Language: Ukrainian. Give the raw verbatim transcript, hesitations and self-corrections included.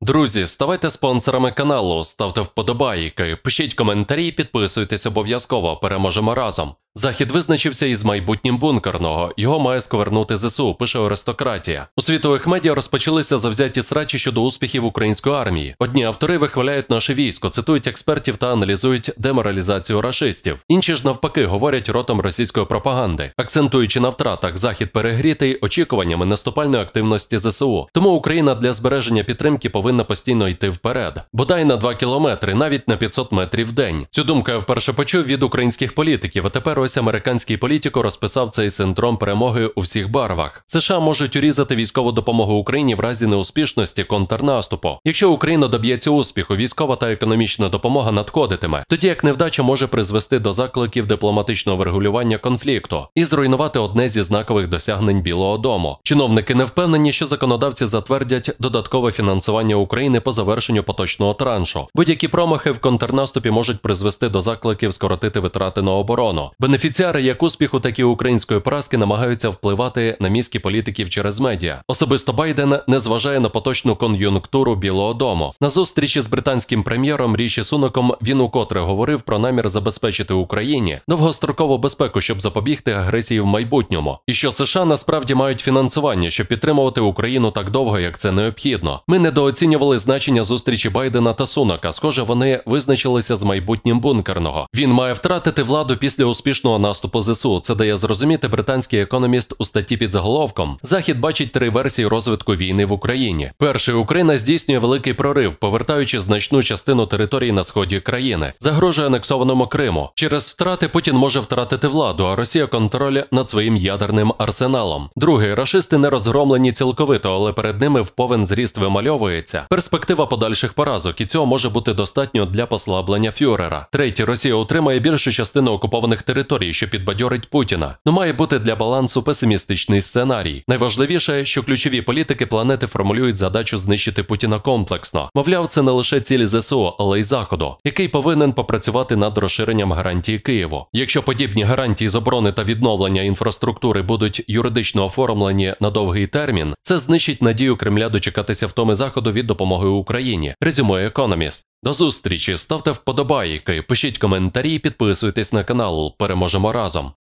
Друзі, ставайте спонсорами каналу, ставте вподобайки, пишіть коментарі, підписуйтесь обов'язково, переможемо разом. Захід визначився із майбутнім бункерного, його має сковернути ЗСУ, пише Аристократія. У світових медіа розпочалися завзяті срачі щодо успіхів української армії. Одні автори вихваляють наше військо, цитують експертів та аналізують деморалізацію рашистів. Інші ж навпаки говорять ротом російської пропаганди, акцентуючи на втратах, Захід перегрітий очікуваннями наступальної активності ЗСУ. Тому Україна для збереження підтримки повинна постійно йти вперед. Бодай на два кілометри, навіть на п'ятсот метрів в день. Цю думку я вперше почув від українських політиків, а тепер ось американський політико розписав цей синдром перемоги у всіх барвах. США можуть урізати військову допомогу Україні в разі неуспішності контрнаступу. Якщо Україна доб'ється успіху, військова та економічна допомога надходитиме, тоді як невдача може призвести до закликів дипломатичного врегулювання конфлікту і зруйнувати одне зі знакових досягнень Білого дому. Чиновники не впевнені, що законодавці затвердять додаткове фінансування України по завершенню поточного траншу. Будь-які промахи в контрнаступі можуть призвести до закликів скоротити витрати на оборону. Бенефіціари як успіху, так і української поразки намагаються впливати на мізки політиків через медіа. Особисто Байден не зважає на поточну кон'юнктуру Білого дому. На зустрічі з британським прем'єром Ріші Сунаком він укотре говорив про намір забезпечити Україні довгострокову безпеку, щоб запобігти агресії в майбутньому. І що США насправді мають фінансування, щоб підтримувати Україну так довго, як це необхідно. Ми недооцінювали значення зустрічі Байдена та Сунака. Схоже, вони визначилися з майбутнім бункерного. Він має втратити владу після успішного наступу ЗСУ. Це дає зрозуміти британський економіст у статті під заголовком «Захід бачить три версії розвитку війни в Україні». Перший, Україна здійснює великий прорив, повертаючи значну частину території на сході країни. Загрожує анексованому Криму. Через втрати Путін може втратити владу, а Росія контроль над своїм ядерним арсеналом. Другий, рашисти не розгромлені цілковито, але перед ними в повен зріст вимальовується перспектива подальших поразок, і цього може бути достатньо для послаблення фюрера. Третій, Росія утримає більшу частину окупованих територій, що підбадьорить Путіна. Но має бути для балансу песимістичний сценарій. Найважливіше, що ключові політики планети формулюють задачу знищити Путіна комплексно. Мовляв, це не лише ціль ЗСУ, але й Заходу, який повинен попрацювати над розширенням гарантій Києву. Якщо подібні гарантії з оборони та відновлення інфраструктури будуть юридично оформлені на довгий термін, це знищить надію Кремля дочекатися втоми Заходу від допомоги Україні, резюмує Економіст. До зустрічі, ставте вподобайки, пишіть коментарі, підписуйтесь на канал, переможемо разом.